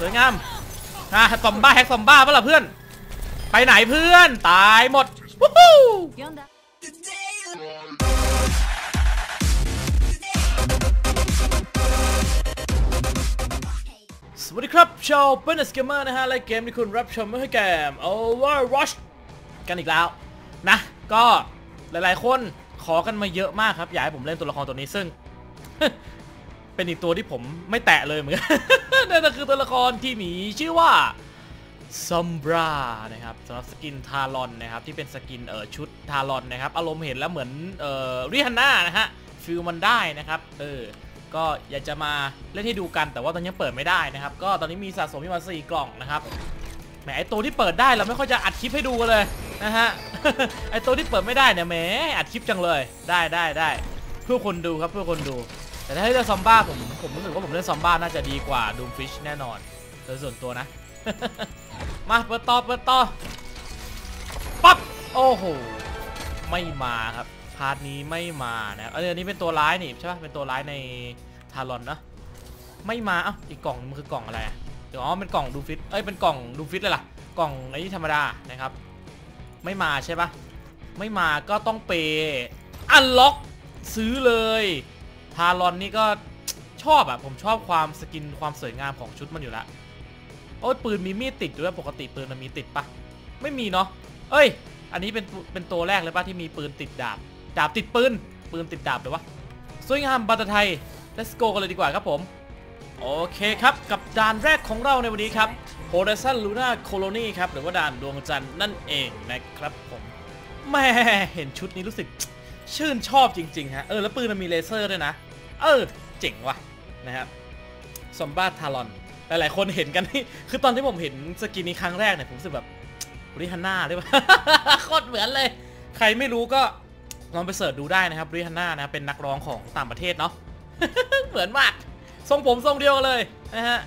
สวยงามซอมบ้าแฮกซอมบ้าปะล่ะเพื่อนไปไหนเพื่อนตายหมดวู้ฮู้สวัสดีครับชาวเป็นสเกมเมอร์นะฮะและเกมที่คุณรับชมไม่ใช่เกม Overwatch กันอีกแล้วนะก็หลายๆคนขอกันมาเยอะมากครับอยากให้ผมเล่นตัวละครตัวนี้ซึ่ง เป็นอีกตัวที่ผมไม่แตะเลยเหมือนกัน นั่นก็คือตัวละครที่มีชื่อว่าซัมบรานะครับสำหรับสกินทารอนนะครับที่เป็นสกินชุดทารอนนะครับอารมณ์เห็นแล้วเหมือนริฮันน่านะฮะฟิลมันได้นะครับก็อยากจะมาเล่นให้ดูกันแต่ว่าตอนนี้เปิดไม่ได้นะครับก็ตอนนี้มีสะสมมา4 กล่องนะครับแหมไอตัวที่เปิดได้เราไม่ค่อยจะอัดคลิปให้ดูกันเลยนะฮะ ไอตัวที่เปิดไม่ได้เนี่ยแหมอัดคลิปจังเลยได้เพื่อคนดูครับเพื่อคนดูแต่ถ้าเล่นซอมบ้าผมรู้สึกว่าผมเล่นซอมบ้าน่าจะดีกว่าดูมฟิชแน่นอนโดยส่วนตัวนะ มาเปิดต่อปั๊บโอ้โหไม่มาครับพาร์ทนี้ไม่มานะอันนี้เป็นตัวร้ายนี่ใช่ป่ะเป็นตัวร้ายในทารอนนะไม่มาอีกกล่องมันคือกล่องอะไรเป็นกล่องดูฟิตเป็นกล่องดูฟิตเลยล่ะกล่องไอ้ธรรมดานะครับไม่มาใช่ป่ะไม่มาก็ต้องเปย์อันล็อกซื้อเลยทารอนนี่ก็ชอบผมชอบความสกินความสวยงามของชุดมันอยู่แล้วปืนมีมีดติดด้วยปกติปืนมันมีติดปะไม่มีเนาะอันนี้เป็นตัวแรกเลยปะที่มีปืนติดดาบติดปืนติดดาบเลยวะสวยงามบัตไทย let's go กันเลยดีกว่าครับผมโอเคครับกับด่านแรกของเราในวันนี้ครับ Horizon Luna Colony ครับหรือว่าด่านดวงจันทร์นั่นเองนะครับผมแม่เห็นชุดนี้รู้สึกชื่นชอบจริงๆฮะแล้วปืนมันมีเลเซอร์ด้วยนะเจ๋งว่ะนะครับซอมบ้าทารอนหลายๆคนเห็นกันนี่คือตอนที่ผมเห็นสกินนี้ครั้งแรกเนี่ยผมรู้สึกแบบริฮันน่าได้ปะ โคตรเหมือนเลยใครไม่รู้ก็ลองไปเสิร์ชดูได้นะครับริฮันน่านะเป็นนักร้องของต่างประเทศเนาะ เหมือนมากทรงผมทรงเดียวเลยนะฮะ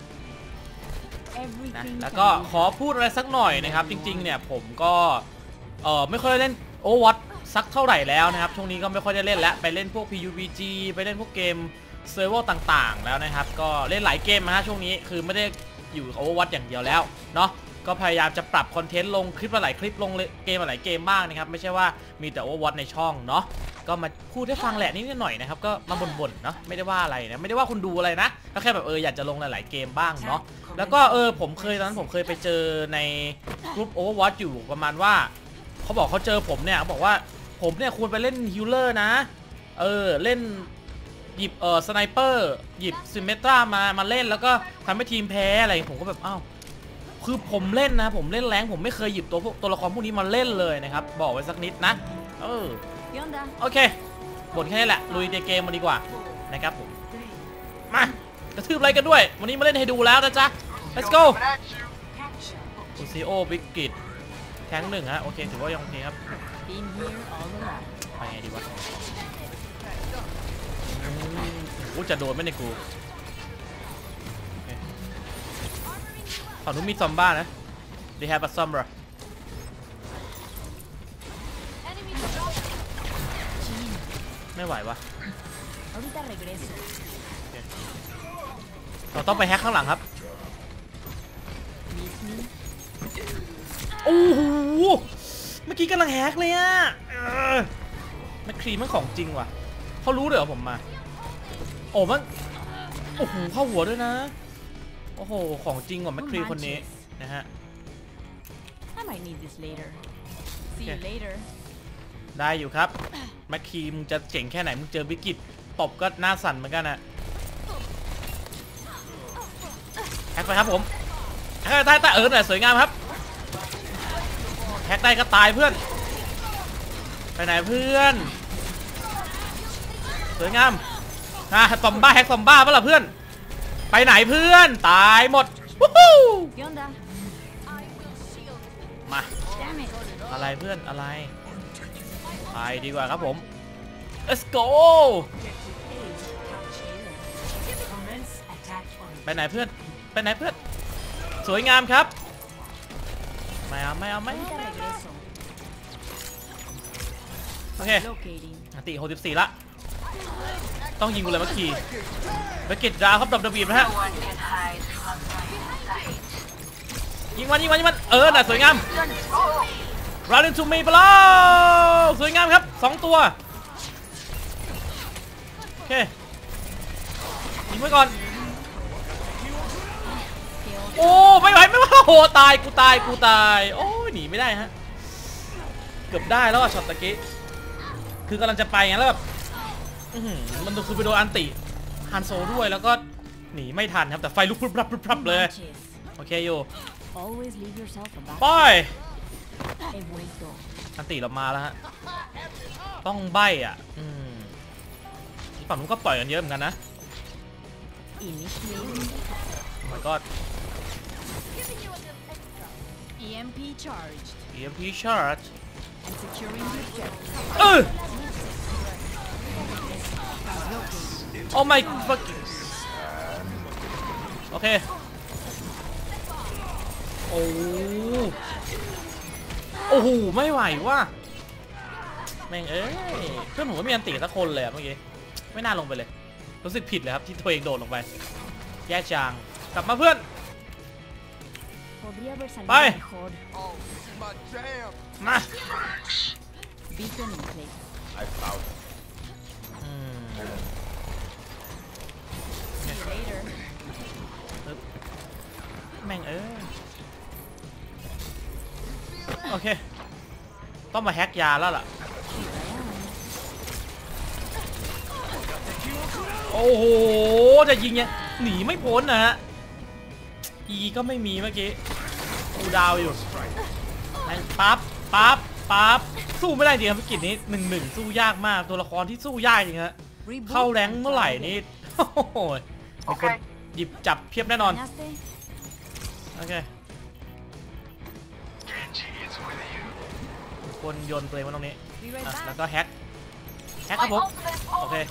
แล้วก็ขอพูดอะไรสักหน่อยนะครับจริงๆเนี่ยผมก็ไม่ค่อยได้เล่น Overwatch สักเท่าไหร่แล้วนะครับช่วงนี้ก็ไม่ค่อยได้เล่นแล้วไปเล่นพวก PUBG ไปเล่นพวกเกมเซิร์ฟเวอร์ต่างๆแล้วนะครับก็เล่นหลายเกมนะฮะช่วงนี้คือไม่ได้อยู่ Overwatch อย่างเดียวแล้วเนาะก็พยายามจะปรับคอนเทนต์ลงคลิปหลายคลิปลงเกมหลายเกมบ้างนะครับไม่ใช่ว่ามีแต่ Overwatch ในช่องเนาะก็มาพูดให้ฟังแหละนิดหน่อยนะครับก็มาบ่นๆเนาะไม่ได้ว่าอะไรนะไม่ได้ว่าคุณดูอะไรนะก็แค่แบบอยากจะลงหลายๆเกมบ้างเนาะแล้วก็ผมเคยตอนนั้นผมเคยไปเจอในกลุ่ม Overwatch อยู่ประมาณว่าเขาบอกเขาเจอผมเนี่ยเขาบอกว่าผมเนี่ยควรไปเล่นฮิลเลอร์นะเล่นหยิบสไนเปอร์หยิบซิมเมตรามาเล่นแล้วก็ทำให้ทีมแพ้อะไรผมก็แบบคือผมเล่นนะผมเล่นแรงผมไม่เคยหยิบตัวละครพวกนี้มาเล่นเลยนะครับบอกไว้สักนิดนะโอเคบ่นแค่นี้แหละลุยในเกมมาดีกว่านะครับผมมากระทืบอะไรกันด้วยวันนี้มาเล่นให้ดูแล้วนะจ๊ะ let's go อุซิโอบิกกิตแทง1ฮะโอเคถือว่ายังโอเคครับไปไงดีวะจะโดนไหมในกูฝั่งนู้นมีซอมบ้านะ they have a sombra ไม่ไหววะเราต้องไปแฮกข้างหลังครับโอ้โหเมื่อกี้กำลังแฮกเลยอะแมคครีมันของจริงว่ะเขารู้เลยเหรอผมมาโอ้โหเข้าหัวด้วยนะโอ้โหของจริงว่ะแมคครีคนนี้นะฮะได้อยู่ครับแมคครีมึงจะเจ๋งแค่ไหนมึงเจอบิกิตตบก็หน้าสั่นเหมือนกันนะแฮกไปครับผมแฮกได้แต่สวยงามครับแฮกได้ก็ตายเพื่อนไปไหนเพื่อนสวยงามซอมบ้าแฮกซอมบ้าปะล่ะเพื่อนไปไหนเพื่อนตายหมดวู้ฮู้มาอะไรเพื่อนอะไรไปดีกว่าครับผม let's go ไปไหนเพื่อนสวยงามครับไม่เอาโอเคตี64ละต้องยิงกูเลยเมื่อกี้ไปเก็ตดาวครับดับเบิลบีนะฮะยิงมันน่ะสวยงาม Run into me ไปแล้วสวยงามครับ2ตัวโอเคยิงไว้ก่อนโอ้ไม่ไหวโอ้ตายกูตายโอ้ยหนีไม่ได้ฮะเกือบได้แล้วอะช็อตตะกี้คือกำลังจะไปไงแล้วแบบมันคือไปโดนอันติฮันโซด้วยแล้วก็หนีไม่ทันครับแต่ไฟลุกพรึบเลยโอเคอยู่ไปอันติเรามาแล้วฮะต้องใบอ่ะฝั่งนู้นก็ปล่อยกันเยอะเหมือนกันนะมันก็ EMP charged. EMP charge And securing the objective. Oh my fucking โอเคโอ้โหไม่ไหวว่ะแม่งเพื่อนผมก็มีอันติสักคนเลยเมื่อกี้ไม่น่าลงไปเลยรู้สึกผิดเลยครับที่ตัวเองโดดลงไปแย่จังกลับมาเพื่อนไปมา Beacon in place. แม่งโอเคต้องมาแฮกยาแล้วล่ะโอ้โหจะยิงยังหนีไม่พ้นนะฮะก็ไม่มีเมื่อกี้กูดาวอยู่แม่งปั๊บสู้ไม่ได้จริงครับภารกิจนี้1-1สู้ยากมากตัวละครที่สู้ยากจริงฮะเข้าแรงเมื่อไหร่นี่โอ้โหเป็นคนหยิบจับเพียบแน่นอนโอเคคนโยนตัวเองมาตรงนี้แล้วก็แฮกครับผมโอเค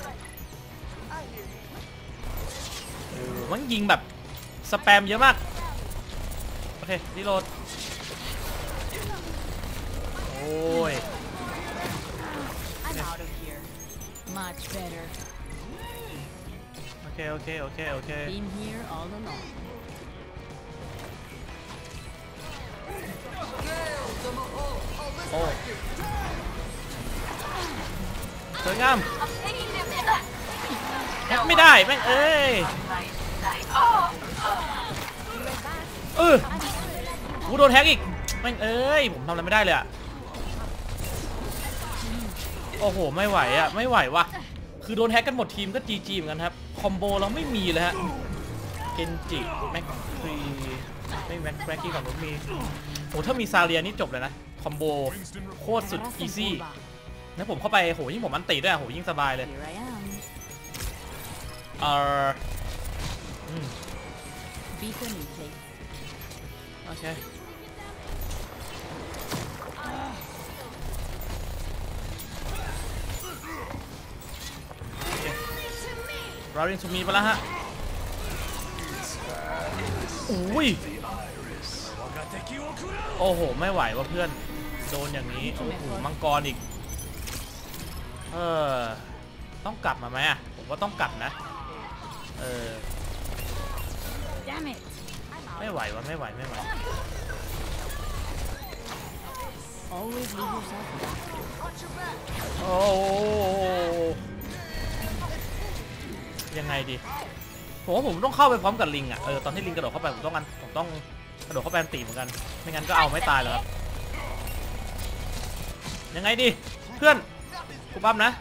มันยิงแบบสแปมเยอะมากโอเครีโหลดโอ้ย I'm out of here. Much better. โอเค Been here all along. โอ้สวยงามแฮกไม่ได้แม่งกูโดนแฮกอีกแม่งผมทำอะไรไม่ได้เลยอะโอ้โหไม่ไหวอะไม่ไหววะคือโดนแฮกกันหมดทีมก็จีเหมือนกันครับคอมโบเราไม่มีเลยฮะเกนจิแม็กฟรีไม่แม็กกี้ของผมมีโอ้ถ้ามีซาเลียนี่จบเลยนะคอมโบโคตรสุดอีซี่นะผมเข้าไปโหยิ่งผมอันติด้วยโหยิ่งสบายเลย Beacon in place. โอเคเราเรียนซูมีไปแล้วฮะอุ้ยโอ้โหไม่ไหวว่ะเพื่อนโดนอย่างนี้โอ้โหมังกรอีกต้องกลับมาไหมอ่ะผมว่าต้องกลับนะ Damn it. ไม่ไหววะไม่ไหว Always leave yourself back. โอ้ยังไงดีผมว่าผมต้องเข้าไปพร้อมกับลิงอ่ะตอนที่ลิงกระโดดเข้าไปผมต้องกระโดดเข้าไปตีเหมือนกันไม่งั้นก็เอาไม่ตายแล้วครับยังไงดีเพื่อนกูปั๊มนะ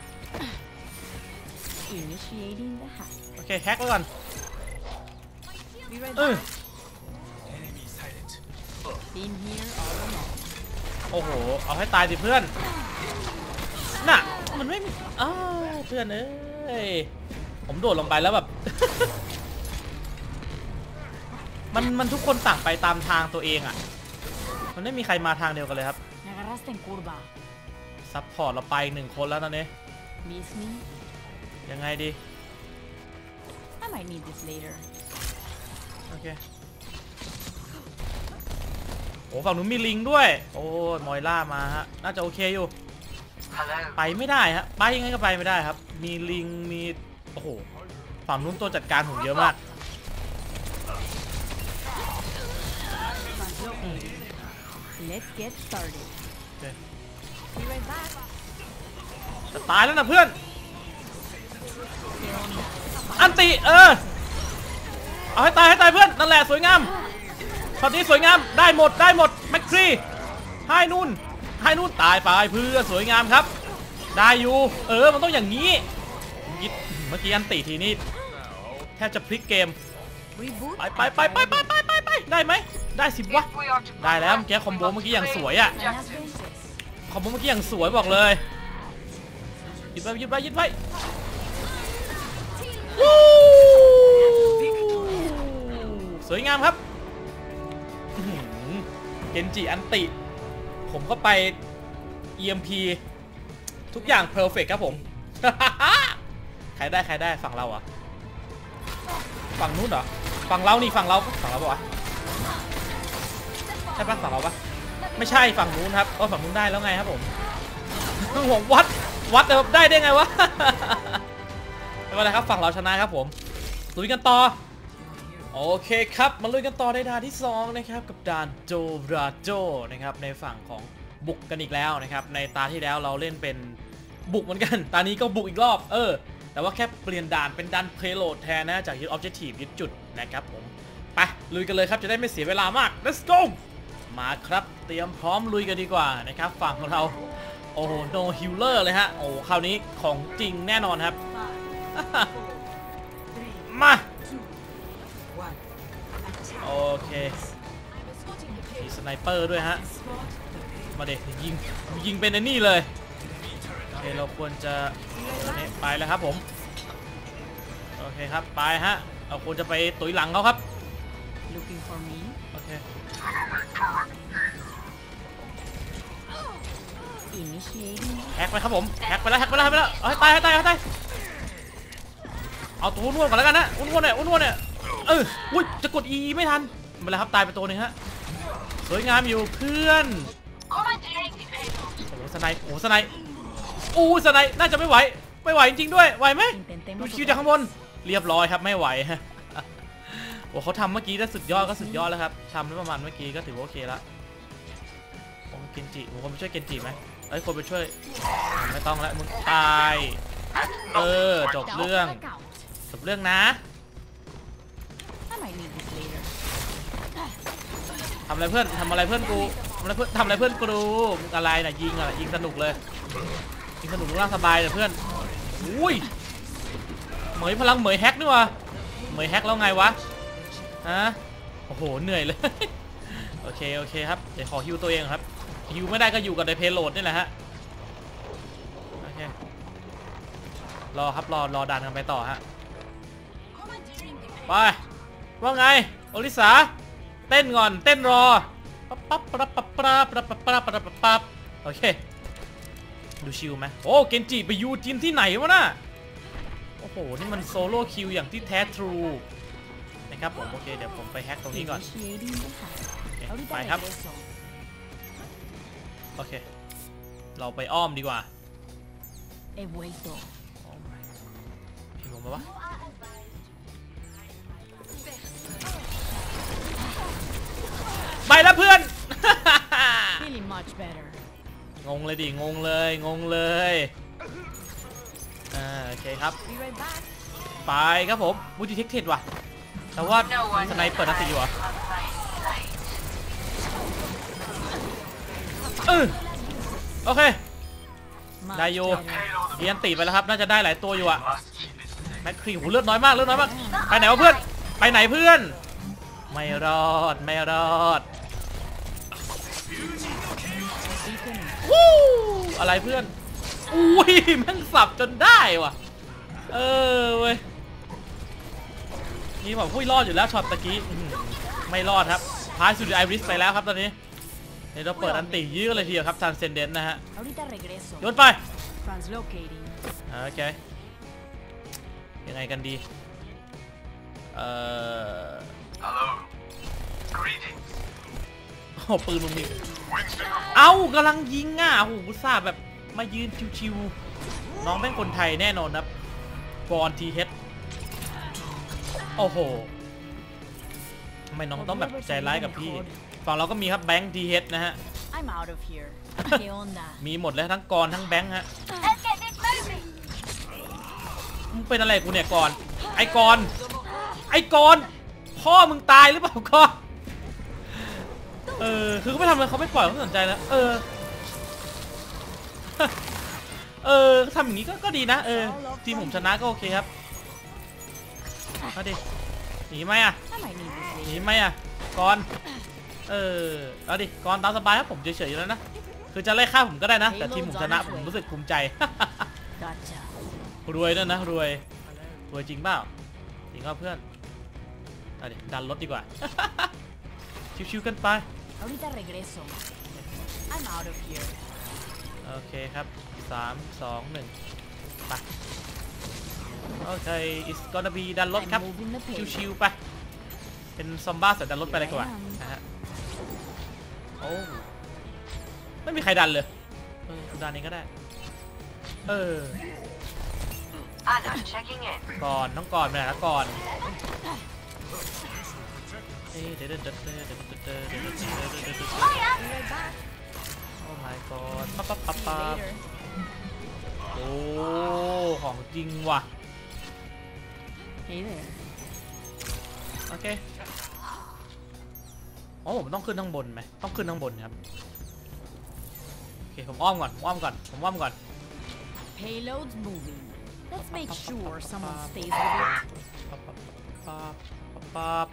Initiating the hack. โอเคแฮกไว้ก่อน Be right back. Been here all along. โอ้โหเอาให้ตายดิเพื่อนน่ะมันไม่เพื่อนผมโดดลงไปแล้วแบบ มันทุกคนต่างไปตามทางตัวเองอ่ะมันไม่มีใครมาทางเดียวกันเลยครับ Me agarraste en curva. ซัพพอร์ตเราไป1 คนแล้วตอนนี้ Miss me? ยังไงดี I might need this later. โอเคโอ้ฝั่งนู้นมีลิงด้วยโอ้มอยล่ามาฮะน่าจะโอเคอยู่ไปไม่ได้ฮะไปยังไงก็ไปไม่ได้ครับมีลิงมีโอ้โหฝั่งนู้นตัวจัดการผมเยอะมาก Let's get started. โอเค Be right back. จะตายแล้วนะเพื่อน Kill now. อันติเอาให้ตายเพื่อนนั่นแหละสวยงามช็อตนี้สวยงามได้หมดแม็กครีให้นู่นตายไปเพื่อนสวยงามครับได้อยู่มันต้องอย่างนี้เมื่อกี้อันติทีนี้แทบจะพลิกเกม Reboot. ไปได้ไหมได้สิวะได้แล้วเมื่อกี้คอมโบเมื่อกี้อย่างสวยอะ I have vengeance. คอมโบเมื่อกี้อย่างสวยบอกเลยยึดไว้วู้สวยงามครับเกนจิอันติผมก็ไป EMP ทุกอย่างเพอร์เฟกครับผม ใครได้ฝั่งเราอะฝั่งนู้นเหรอฝั่งเราปะวะใช่ปะฝั่งเราปะไม่ใช่ฝั่งนู้นครับฝั่งนู้นได้แล้วไงครับผมผมวัดได้ไงวะ ไม่เป็นไรครับฝั่งเราชนะครับผมลุยกันต่อโอเคครับมาลุยกันต่อในด่านที่2นะครับกับด่านโจราโจนะครับในฝั่งของบุกกันอีกแล้วนะครับในตาที่แล้วเราเล่นเป็นบุกเหมือนกันตานี้ก็บุกอีกรอบแต่ว่าแค่เปลี่ยนด่านเป็นด่านเพลโลดแทนนะจากยึดออบเจกตีฟยึดจุดนะครับผมไปลุยกันเลยครับจะได้ไม่เสียเวลามาก let's go มาครับเตรียมพร้อมลุยกันดีกว่านะครับฝั่งของเราโอ้โห no healer เลยฮะโอ้คราวนี้ของจริงแน่นอนครับ มาโอเคมีสไนเปอร์ด้วยฮะมาเด็กยิงเป็นไอ้นี่เลยโอเคเราควรจะไปแล้วครับผมโอเคครับไปฮะเราควรจะไปตุ๋ยหลังเขาครับ Looking for me? โอเค Initiating. แฮกไปครับผมแฮกไปแล้วเอาให้ตายเอาตัวอ้วนก่อนแล้วกันนะอ้วนเนี่ยอุ้ยจะกด E ไม่ทันมาแล้วครับตายไปตัวนึงฮะสวยงามอยู่เพื่อนโอ้สไนน่าจะไม่ไหวจริงๆด้วยไหวไหมดูคิวจากข้างบนเรียบร้อยครับไม่ไหวฮะโอ้เขาทำเมื่อกี้ได้สุดยอดแล้วครับทำได้ประมาณเมื่อกี้ก็ถือว่าโอเคละผมเกนจิผมคนไปช่วยเกนจิไหมคนไปช่วยไม่ต้องแล้วมึงตายจบเรื่องนะ I might need this later. ทำอะไรเพื่อนกูทำอะไรเพื่อนกูมึงอะไรน่ะยิงสนุกเลยยิงสนุกร่างสบายเลยเพื่อนอุ้ยเหมยพลังเหมยแฮกนี่วะเหมยแฮกแล้วไงวะฮะโอ้โหเหนื่อยเลย โอเคครับเดี๋ยวขอฮิวตัวเองครับฮิวไม่ได้ก็อยู่กับในเพลโหลดนี่แหละฮะโอเครอครับรอดันกันไปต่อฮะไปว่าไงโอลิสาเต้นก่อนเต้นรอปั๊บโอเคดูชิลไหมโอ้เกนจิไปยูทีมที่ไหนวะน่ะโอ้โหนี่มันโซโล่คิวอย่างที่แท้ทรูนะครับผมโอเคเดี๋ยวผมไปแฮกตรงนี้ก่อน Initiating the hack. Ahorita ไปครับ regreso. โอเคเราไปอ้อมดีกว่า He vuelto. พิมพ์ลงมาวะไปแล้วเพื่อน Feeling much better. งงเลยโอเคครับ Be right back. ไปครับผมบูติเทคเทดว่ะแต่ว่าสไนเปิดนัดติดอยู่อ่ะโอเค Much ได้อยู่ better. เอียนตีไปแล้วครับน่าจะได้หลายตัวอยู่อ่ะแม็กครีหูเลือดน้อยมากไปไหนวะเพื่อนไม่รอด Beacon. วู้อะไรเพื่อนอุ้ยแม่งสับจนได้ว่ะเว้ยนี่ผมพูดรอดอยู่แล้วช็อตตะกี้ไม่รอดครับพายสุดไอริสไปแล้วครับตอนนี้เดี๋ยวเราเปิดอันติยื้อเลยทีเดียวครับทางเซนเดนนะฮะ Ahorita regreso. โยนไป Translocating. โอเคยังไงกันดี Hello. Greetings. โอ้ปืนมึงมีเอ้ากำลังยิงอ่ะโอ้โหกุซ่าแบบมายืนชิวๆน้องเป็นคนไทยแน่นอนครับบอลทีเฮดโอ้โหทำไมน้องต้องแบบใจร้ายกับพี่ฝั่งเราก็มีครับแบงค์ทีเฮดนะฮะ I'm out of here. ¿Qué onda? มีหมดแล้วทั้งกรทั้งแบงค์ฮะ Let's get this moving. มึงเป็นอะไรกูเนี่ยกรไอ้กรพ่อมึงตายหรือเปล่ากรคือเขาไม่ทำอะไรเขาไม่ปล่อยเขาไม่สนใจแล้วทำอย่างนี้ก็ดีนะทีมผมชนะก็โอเคครับมาดิหนีไหมอ่ะ I might need this หนี later. ไหมอ่ะกรเอาดิกรตามสบายครับผมเฉยๆอยู่แล้วนะคือจะไล่ฆ่าผมก็ได้นะแต่ทีมผมชนะผมรู้สึกภูมิใจ Gotcha. รวยด้วยนะรวยจริงเปล่าจริงก็เพื่อนเอาดิดันรถดีกว่า ชิวๆกันไป Ahorita regreso. I'm out of here. โอเคครับ3 2 1ไปโอเค it's gonna be ดันรถครับ I'm moving the pace. ชิวๆไปเป็นซอมบ้าใส่ดันรถไปเลยกว่านะฮะโอ้ไม่มีใครดันเลยดันเองก็ได้ Anna checking in. ก่อนต้องก่อนไปไหนละก่อนโอ้ my god ปั๊บ See you later. โอ้ของจริงว่ะ Hey there. โอเคผมต้องขึ้นข้างบนไหมต้องขึ้นข้างบนครับโอเคผมอ้อมก่อน Payload's moving. Let's make sure someone stays with it. ปั๊บ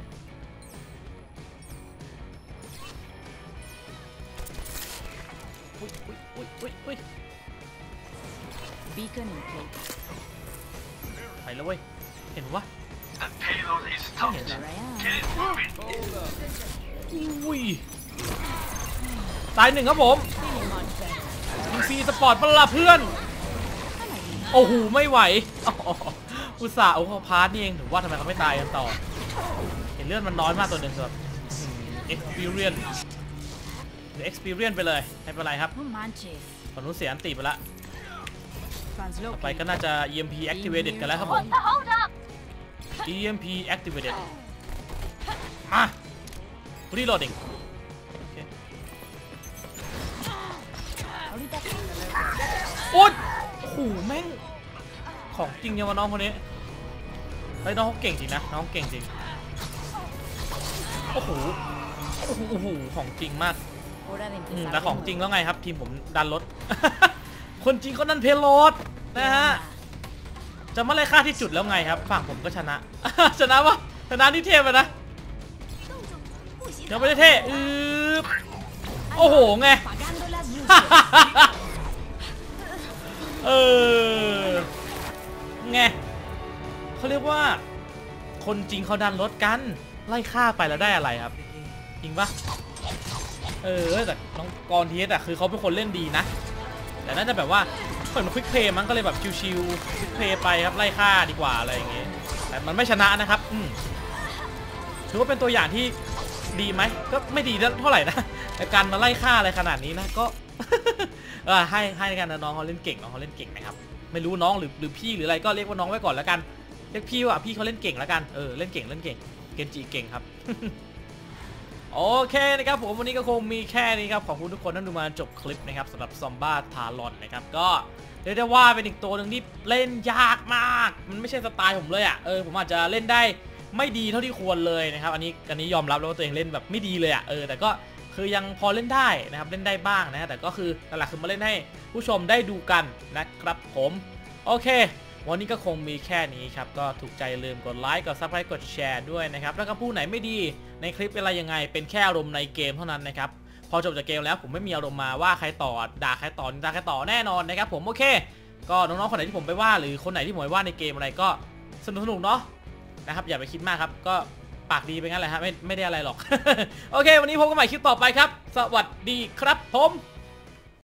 อุ้ย Beacon in place. ไปแล้วเว้ยเห็นวะ The payload is tough. Here I am. Get it moving. อุ้ยตายหนึ่งครับผม Feeling much better. มีฟรีสปอร์ตปะล่ะเพื่อน I might need โอ้โหไม่ไหวอุตส่าห์เขาพาร์ทนี่เองถือว่าทำไมเขาไม่ตายกันต่อเห็นเลือดมันน้อยมากตัวหนึ่งสำหรับ experience หรือ experience ไปเลยไม่เป็นไรครับ No manches. ฝั่งนู้นเสียอันตีไปละต่อไป Translocate. ก็น่าจะ EMP activated กันแล้วครับผม Hold up. EMP activated มา reloading โอเค Ahorita. โอ๊ยโอ้โหแม่งของจริงเนี่ยวะน้องคนนี้เฮ้ยน้องเขาเก่งจริงนะน้องเก่งจริงโอ้โหของจริงมาก Hora de แต่ empezar. ของจริงแล้วไงครับทีมผมดันรถ คนจริงเขานั่นเพลโลดนะฮะจะมาไล่ฆ่าที่จุดแล้วไงครับฝั่งผมก็ชนะ ชนะวะชนะที่เทพไปนะยังไม่ได้เท่โอ้โหไง Apagando las luces. ไงเขาเรียกว่าคนจริงเขาดันรถกันไล่ฆ่าไปแล้วได้อะไรครับจริงปะแต่น้องกรณ์ทีเอสอะคือเขาเป็นคนเล่นดีนะแต่น่าจะแบบว่าเหมือนควิกเพลย์มันก็เลยแบบชิวๆควิกเพลย์ไปครับไล่ฆ่าดีกว่าอะไรอย่างเงี้ยแต่มันไม่ชนะนะครับถือว่าเป็นตัวอย่างที่ดีไหมก็ไม่ดีเท่าไหร่นะแต่การมาไล่ฆ่าอะไรขนาดนี้นะก็ ให้กันนะน้องเขาเล่นเก่งนะครับไม่รู้น้องหรือพี่หรืออะไรก็เรียกว่าน้องไว้ก่อนแล้วกันเรียกพี่ว่าพี่เขาเล่นเก่งแล้วกันเล่นเก่งเกนจิเก่งครับ โอเคนะครับผมวันนี้ก็คงมีแค่นี้ครับขอบคุณทุกคนที่ดูมาจบคลิปนะครับสำหรับซอมบ้าทารอนนะครับก็เรียกได้ว่าเป็นอีกตัวหนึ่งที่เล่นยากมากมันไม่ใช่สไตล์ผมเลยอ่ะผมอาจจะเล่นได้ไม่ดีเท่าที่ควรเลยนะครับอันนี้ยอมรับแล้วว่าตัวเองเล่นแบบไม่ดีเลยอ่ะแต่ก็คือยังพอเล่นได้นะครับเล่นได้บ้างนะแต่ก็คือหลักๆคือมาเล่นให้ผู้ชมได้ดูกันนะครับผมโอเควันนี้ก็คงมีแค่นี้ครับก็ถูกใจลืมกดไลค์กดซับสไครต์กดแชร์ด้วยนะครับแล้วก็ผู้ไหนไม่ดีในคลิปเป็นอะไรยังไงเป็นแค่อารมณ์ในเกมเท่านั้นนะครับพอจบจากเกมแล้วผมไม่มีอารมณ์มาว่าใครต่อด่าใครต่อนินทาใครต่อแน่นอนนะครับผมโอเคก็น้องๆคนไหนที่ผมไปว่าหรือคนไหนที่ผมไปว่าในเกมอะไรก็สนุกเนาะนะครับอย่าไปคิดมากครับก็ปากดีไปงั้นแหละฮะไม่ได้อะไรหรอก โอเควันนี้พบกันใหม่คลิปต่อไปครับสวัสดีครับผม